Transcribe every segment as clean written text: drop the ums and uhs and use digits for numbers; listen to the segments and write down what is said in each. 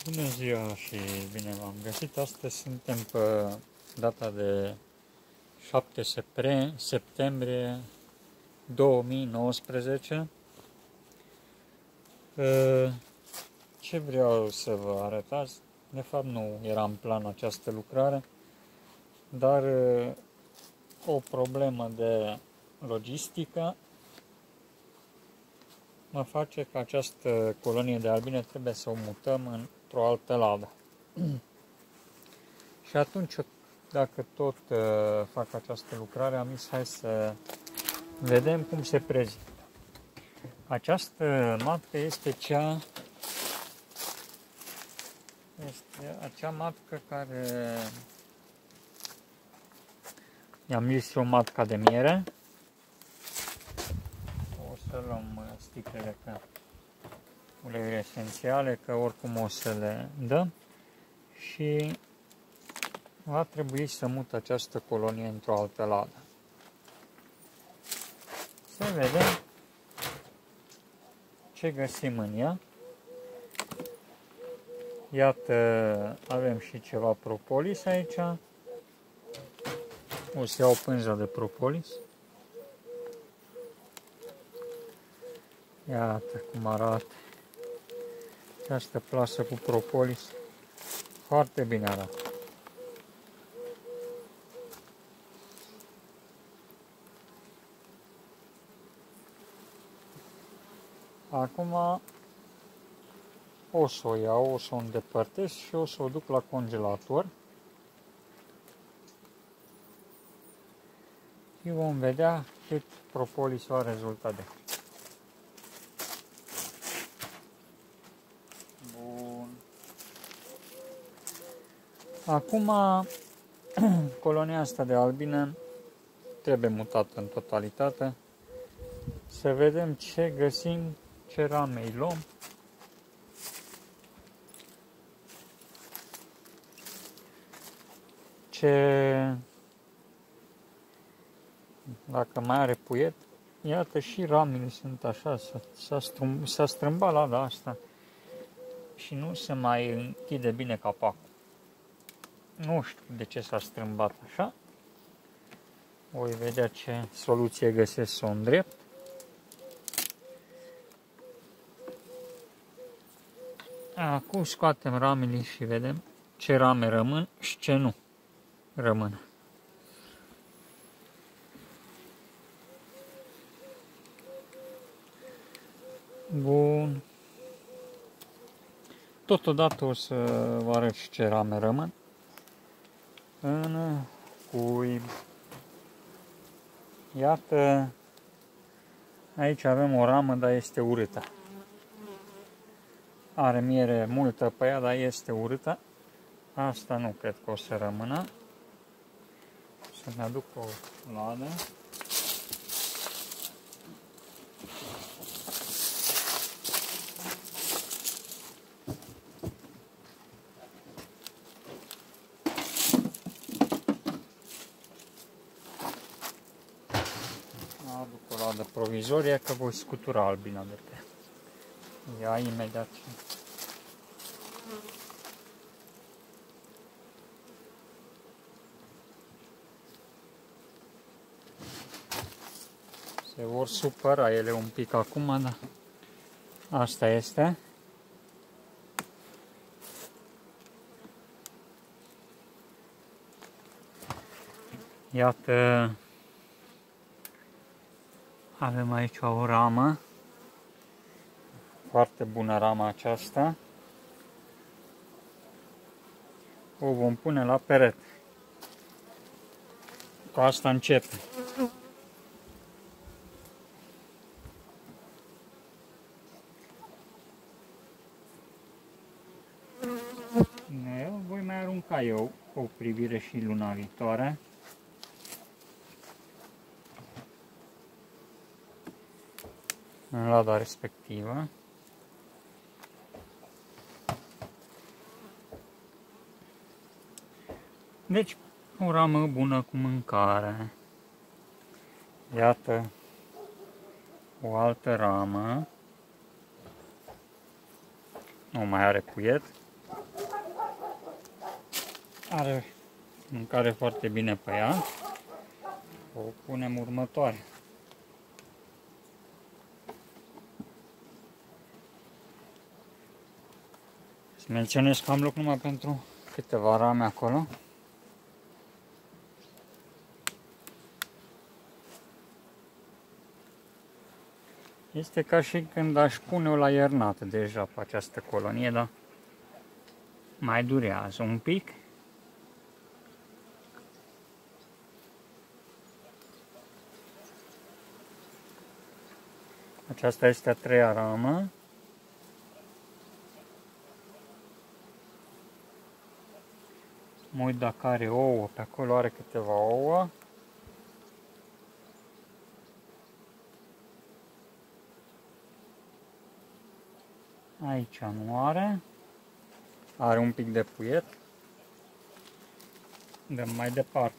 Bună ziua și bine v-am găsit. Astăzi suntem pe data de 7 septembrie 2019. Ce vreau să vă arătați? De fapt nu era în plan această lucrare, dar o problemă de logistică mă face că această colonie de albine trebuie să o mutăm într-o altă ladă. Și atunci, dacă tot fac această lucrare, am zis hai să vedem cum se prezintă. Această matcă este acea matcă care i-am zis eu matca de miere. O să luăm sticlele cu uleiuri esențiale, că oricum o să le dăm, și va trebui să mut această colonie într-o altă ladă. Să vedem ce găsim în ea. Iată, avem și ceva propolis aici. O să iau pânza de propolis. Iată cum arată această plasă cu propolis. Foarte bine arată. Acum o să o iau, o să o îndepărtez și o să o duc la congelator. Și vom vedea cât propolis va rezulta de. Bun. Acum colonia asta de albine trebuie mutată în totalitate. Să vedem ce găsim, ce rame îi luăm. Dacă mai are puiet, iată și ramele sunt așa, s-a strâmbat lada asta și nu se mai închide bine capacul. Nu știu de ce s-a strâmbat așa. Voi vedea ce soluție găsesc să o îndrept. Acum scoatem ramele și vedem ce rame rămân și ce nu rămân. Bun. Totodată o să vă arăt și ce rame rămân în cuib. Iată, aici avem o ramă, dar este urâtă. Are miere multă pe ea, dar este urâtă. Asta nu cred că o să rămână. Să-mi aduc o ladă. Aduc o ladă provizorie, că voi scutura albina de pe ea imediat. Se vor supăra ele un pic acum, dar asta este. Iată, avem aici o ramă, foarte bună rama aceasta. O vom pune la perete. Cu asta începe. Eu voi mai arunca eu o privire și luna viitoare. În lada respectivă. Deci, o ramă bună cu mâncare. Iată o altă ramă. Nu mai are puiet. are mâncare foarte bine pe ea. O punem următoare. Să menționez că am loc numai pentru câteva rame acolo. Este ca și când aș pune-o la iernat deja pe această colonie, dar mai durează un pic. Aceasta este a treia ramă. Mă uit dacă are ouă, pe acolo are câteva ouă. Aici nu are. Are un pic de puiet. Dăm mai departe.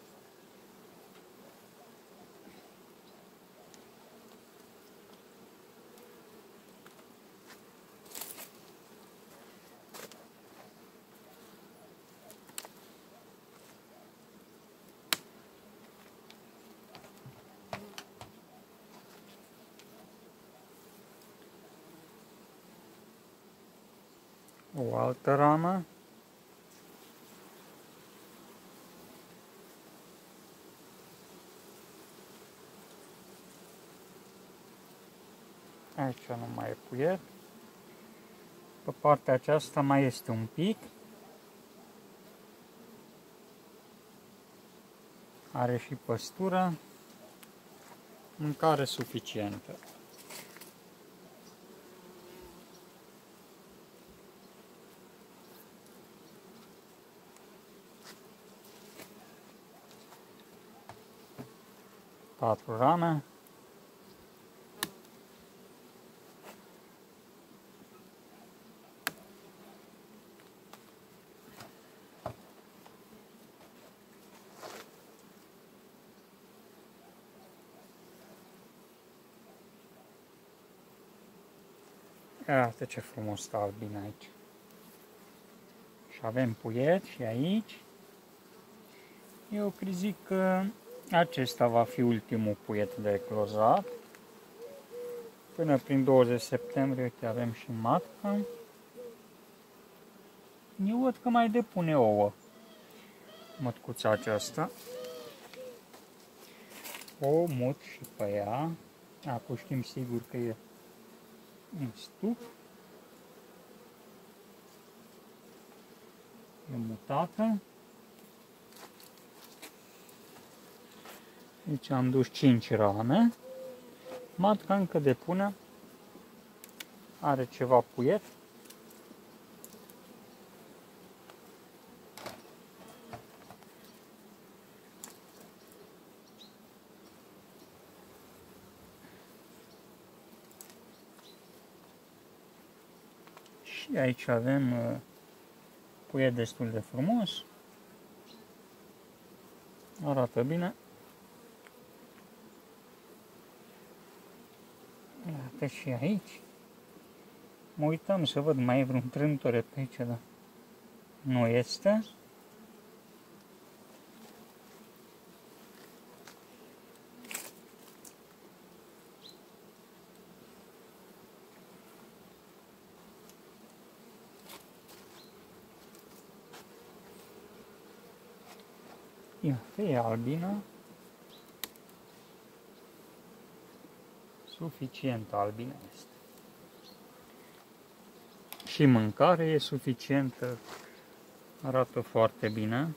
O altă ramă. Aici nu mai e puiet. Pe partea aceasta mai este un pic. Are și păstură. Mâncare suficientă. Patru rame. Iată ce frumos stă albina aici. Și avem puiet și aici. Eu zic că acesta va fi ultimul puiet de eclozat. Până prin 20 septembrie, uite, avem și matca. Eu văd că mai depune ouă mătcuța aceasta. O mut și pe ea. Acum știm sigur că e un stup. E mutată. Aici am dus 5 rame. Matca încă depune. Are ceva puiet. Și aici avem puiet destul de frumos. Arată bine. Iată și aici. Mă uitam să văd, mai e vreun trântore pe aici, dar nu este. Iată, e albină. Suficient albină este. Și mâncare e suficientă. Arată foarte bine.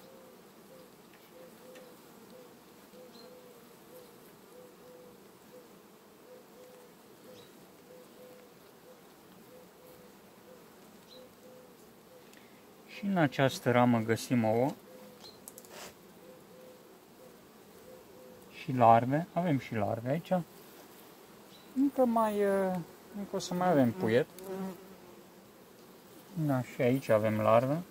Și în această ramă găsim ouă. Și larve. Avem și larve aici. Încă o să mai avem puiet. Da, și aici avem larve.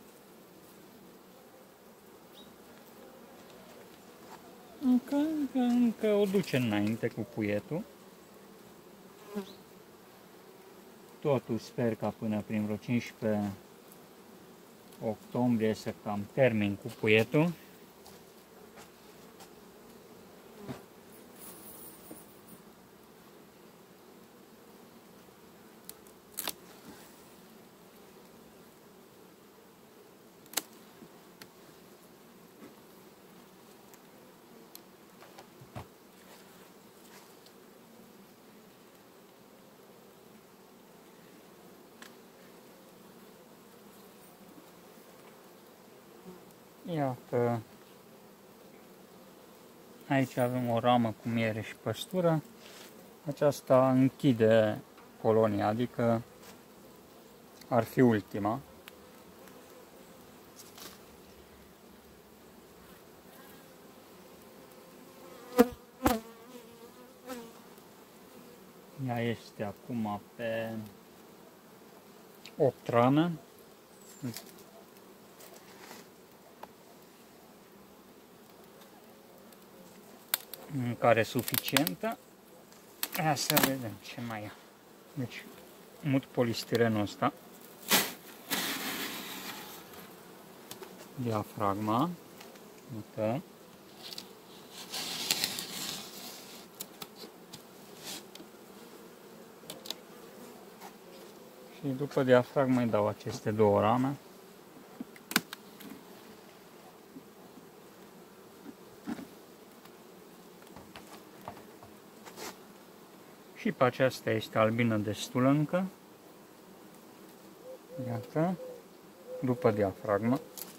Încă o duce înainte cu puietul. Totul sper ca până prin vreo 15 octombrie să cam termin cu puietul. Iată, aici avem o ramă cu miere și păstură. Aceasta închide colonia, adică ar fi ultima. Ea este acum pe 8 rame. Mâncare suficientă. Ia să vedem ce mai e. Deci, mut polistirenul ăsta. Diafragma. Uite. Și după diafragmă îi dau aceste două rame. Și pe aceasta este albină destulă încă. Iată. După diafragmă.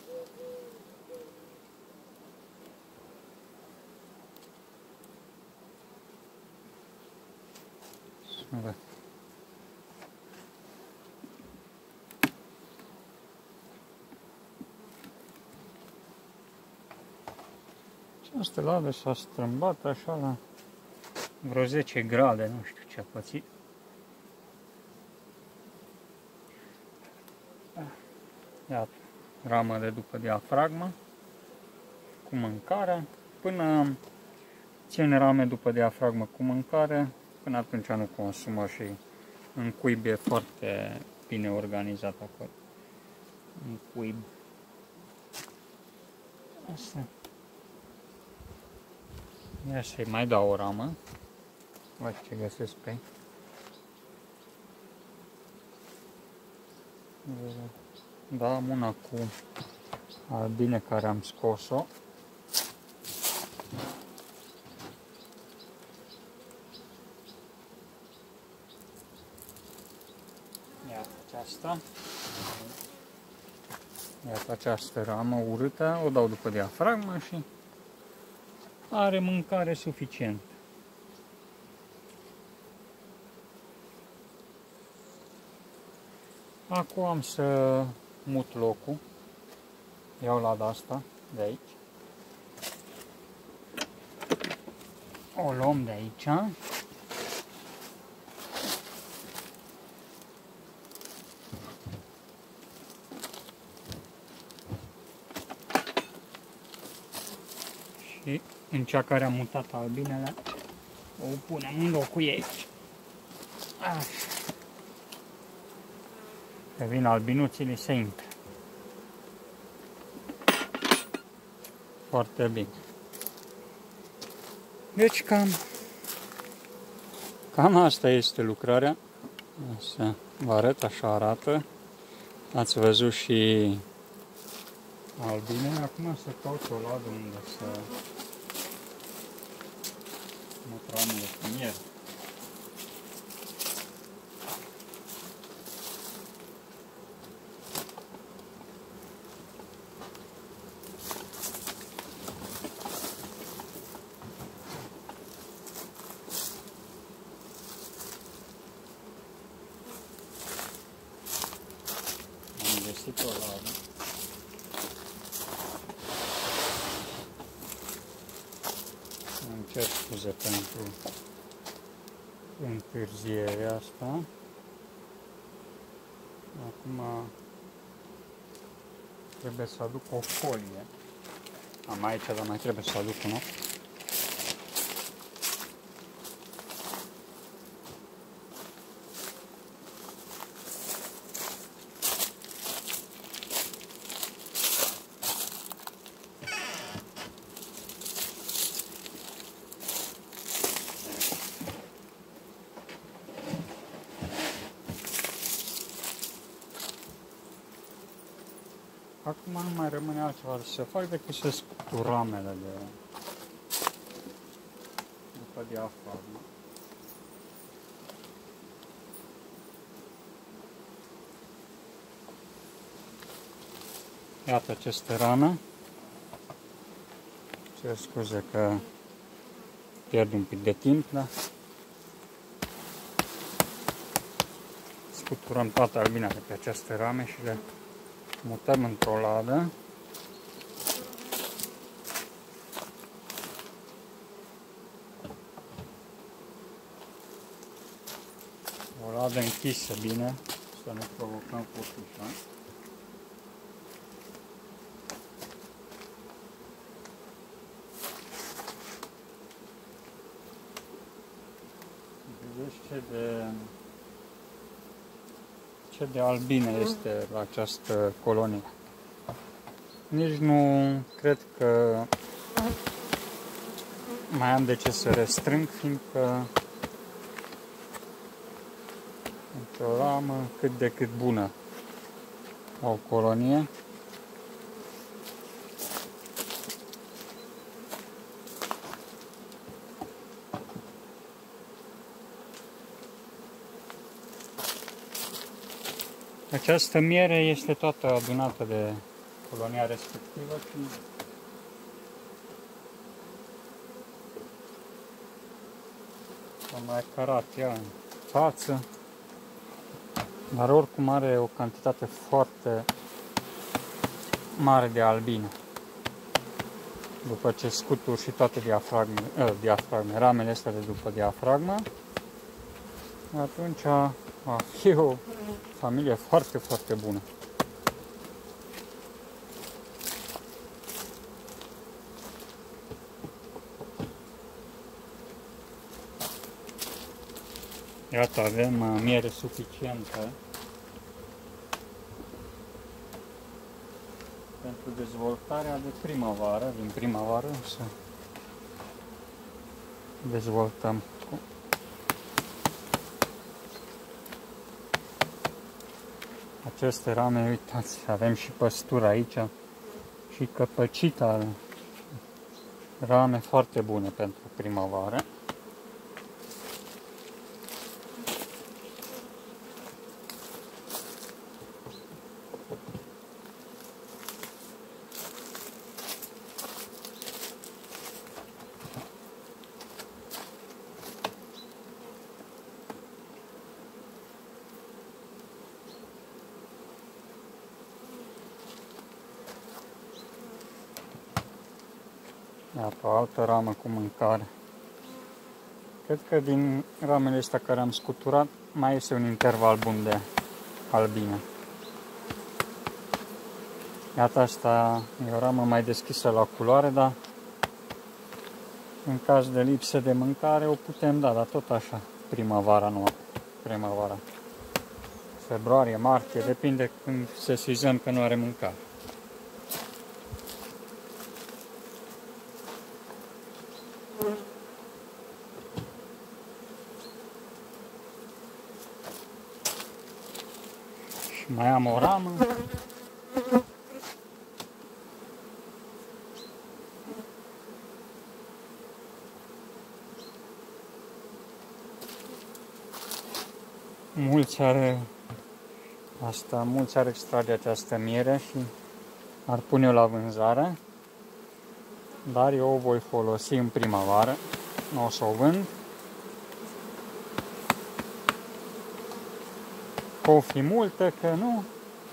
Să văd. Această ladă s-a strâmbat așa la vreo 10 grade, nu știu ce a pățit. Iată, ramă de după diafragmă, cu mâncare, până ține rame după diafragmă cu mâncare, până atunci nu consumă și în cuib e foarte bine organizat acolo. În cuib. Asta. Ia să-i mai dau o ramă. Văd ce găsesc pe ei. Da, am una cu albine care am scos-o. Iată aceasta. Iată această ramă urâtă, o dau după diafragmă și are mâncare suficientă. Acum am să mut locul. Iau lada asta de aici. O luăm de aici. Și în cea care am mutat albinele, o punem în locul ei. Așa. Că vin albinuțile să intre. Foarte bine. Deci cam asta este lucrarea. Să vă arăt, așa arată. Ați văzut și albinele. Acum să caut o ladă unde să mă ramele cu miere. Am găsit o ladă. Îmi cer scuze pentru întârzierea asta. Acum trebuie să aduc o folie. Am aici, dar mai trebuie să aduc una. Acum nu mai rămâne altceva să fac decât să scutur ramele după diafragmă. Iată aceste rame. Cer scuze că pierd un pic de timp, da? Scuturăm toată albina de pe aceste rame și le mutăm într-o ladă. O ladă închisă bine, să nu provocăm furtușa. Vedeți ce de albine este la această colonie. Nici nu cred că mai am de ce să restrâng, fiindcă într-o ramă cât de cât bună o colonie. Această miere este toată adunată de colonia respectivă și am mai carat ea în față, dar oricum are o cantitate foarte mare de albine. După ce scutur și toate ramele astea de după diafragmă, atunci va fi o familie foarte, foarte bună. Iată, avem miere suficientă pentru dezvoltarea de primăvară. Din primăvară să dezvoltăm. Aceste rame, uitați, avem și păstură aici și căpăcita, rame foarte bune pentru primăvară. Iată o altă ramă cu mâncare. Cred că din ramele astea care am scuturat mai este un interval bun de albine. Iată, asta e o ramă mai deschisă la culoare, dar în caz de lipsă de mâncare o putem da, dar tot așa, primăvara, nu primăvara. Februarie, martie, depinde când sesizăm că nu are mâncare. Și mai am o ramă. Mulți ar extrage această miere și ar pune-o la vânzare, dar eu o voi folosi în primăvară, nu o să o vând. Că o fi multă, că nu.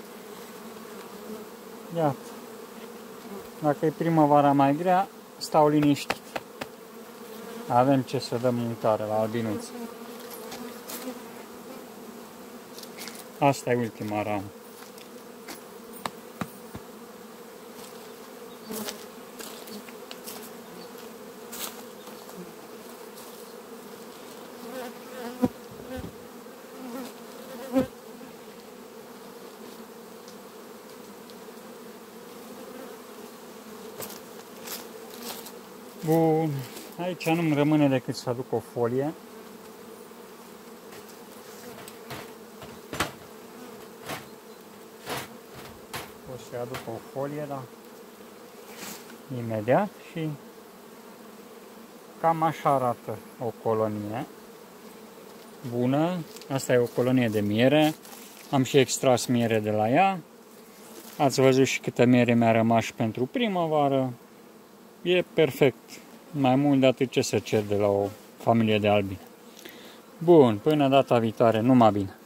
Iată, dacă e primăvara mai grea, stau liniștit. Avem ce să dăm mâncare la albinuți. Asta e ultima ramă. Bun, aici nu-mi rămâne decât să aduc o folie. O să aduc o folie, da, imediat și cam așa arată o colonie bună. Asta e o colonie de miere. Am și extras miere de la ea. Ați văzut și câtă miere mi-a rămas pentru primăvară. E perfect. Mai mult de atât ce să cer de la o familie de albine. Bun, până data viitoare, numai bine!